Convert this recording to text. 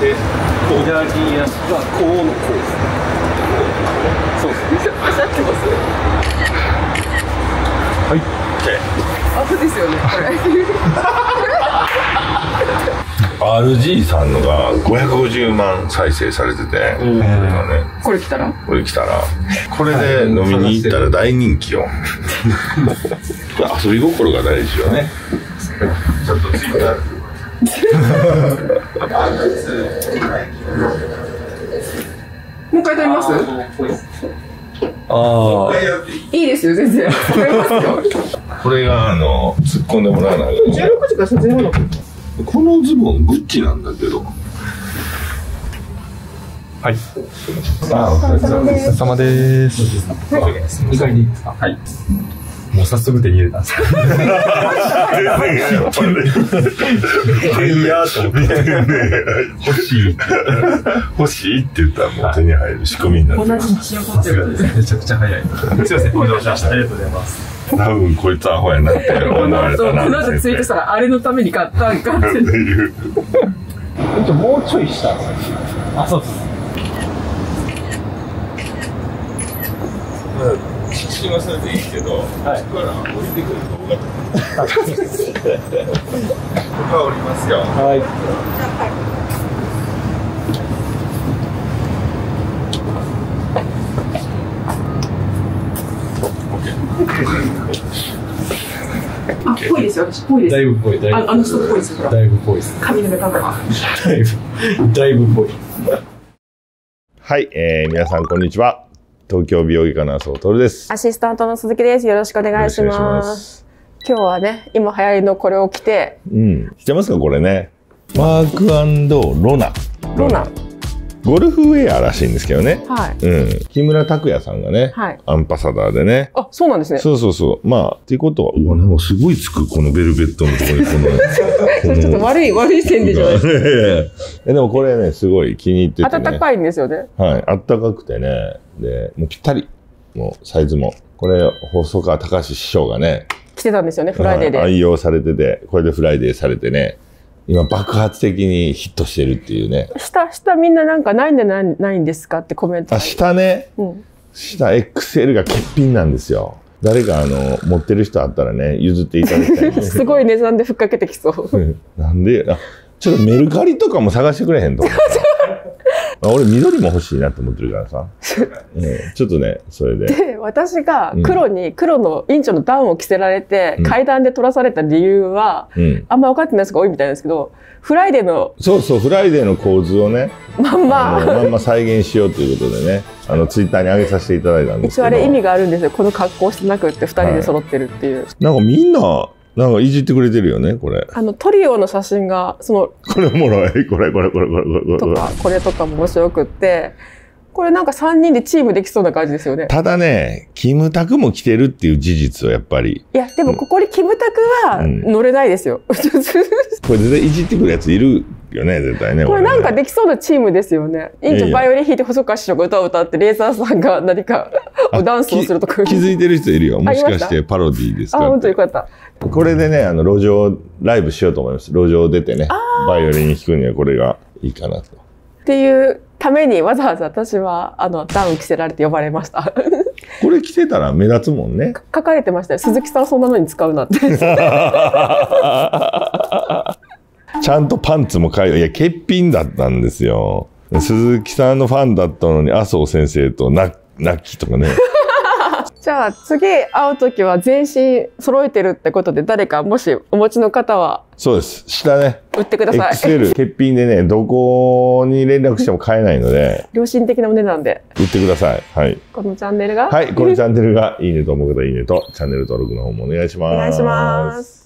で、左足がこうのこう。そうです。 足合ってます。 はい。 あ、そうですよね。これ。 RG さんのが550万再生されてて、 これ来たらこれで飲みに行ったら大人気よ。遊び心が大事よね。ちょっとツイッターもう一回食べます？ ああ。 いいですよ、全然。食べますよ。 これが突っ込んでもらわないと。 16時から撮影なの？ このズボングッチなんだけど。 はい。 お疲れ様です。 2回でいいですか？はい。もう早速手に入れたんですよ。いやと思って。 欲しいって言ったらもう手に入る仕組みになってる。 同じに仕上がってる。 めちゃくちゃ早い。すいません、お邪魔しました。ありがとうございます。 多分こいつアホやなって思われたな。 この後ツイートしたらあれのために買ったんかって。 もうちょい下。あ、そうです。 写真はそれでいいけど、はい、ここから降りてくる動画とか。ここは降りますよ。 はい。 あ、ぽいですよ、私ぽいです。 だいぶぽい。 あの人っぽいですよ。 だいぶぽいです。 髪の毛とか。 だいぶぽい。 はい、皆さんこんにちは。東京美容外科の麻生徹です。 アシスタントの鈴木です。よろしくお願いします。今日はね、今流行りのこれを着て。 知ってますかこれね。マーク&ロナ。ゴルフウェアらしいんですけどね。 はい。 木村拓哉さんがね、アンバサダーでね。 あ、そうなんですね。 そう。まあ、っていうことは、うわ、なんかすごいつく、このベルベットのところに、 ちょっと悪い線でじゃないですか。 でもこれね、すごい気に入っててね。 暖かいんですよね。 はい、暖かくてね。で、もうぴったり。もうサイズも。これ、細川隆史師匠がね。 着てたんですよね、フライデーで。 愛用されてて、これでフライデーされてね。今爆発的にヒットしてるっていうね。下みんななんかないんじゃないんですかってコメント。 あ、下ね。下 XL が欠品なんですよ。誰か持ってる人あったらね、譲っていただきたい、ね。 すごい値段でふっかけてきそう。 なんでちょっとメルカリとかも探してくれへんと思った。俺緑も欲しいなと思ってるからさ。ちょっとね、それで。で、 私が黒の院長のダウンを着せられて、階段で取らされた理由は、あんま分かってない人が多いみたいなんですけど、フライデーの。 そう、フライデーの構図をね、まんま再現しようということでね、ツイッターに上げさせていただいたんですけど。 一応あれ意味があるんですよ。この格好してなくって2人で揃ってるっていう。 なんかみんな、なんかいじってくれてるよね、これ。 トリオの写真が、これおもろい。これ。 とか、これとかも面白くって、これなんか3人でチームできそうな感じですよね。 ただね、キムタクも着てるっていう事実をやっぱり。 いや、でもここにキムタクは乗れないですよ。これ全然いじってくるやついるよね、絶対ね。 これなんかできそうなチームですよね。院長バイオリン弾いて細川師匠が歌を歌って、レーザーさんが何かダンスをするとか。 気づいてる人いるよ。もしかしてパロディーですか？ あ、本当よかった。 これでね、路上ライブしようと思います。路上出てね、バイオリン弾くにはこれがいいかなと。 っていうためにわざわざ私はダウン着せられて呼ばれました。 これ着てたら目立つもんね。 書かれてましたよ。鈴木さんそんなのに使うなって。 ちゃんとパンツもいや、欠品だったんですよ。鈴木さんのファンだったのに麻生先生とナッキとかね。 じゃあ次会う時は全身揃えてるってことで、誰かもしお持ちの方は。 そうです。下ね。 売ってください。 XL 欠品でね、どこに連絡しても買えないので。 良心的なお値段で。 売ってください。はい。 このチャンネルが。 はい。このチャンネルがいいねと思う方いいねと、チャンネル登録の方もお願いします。 お願いします。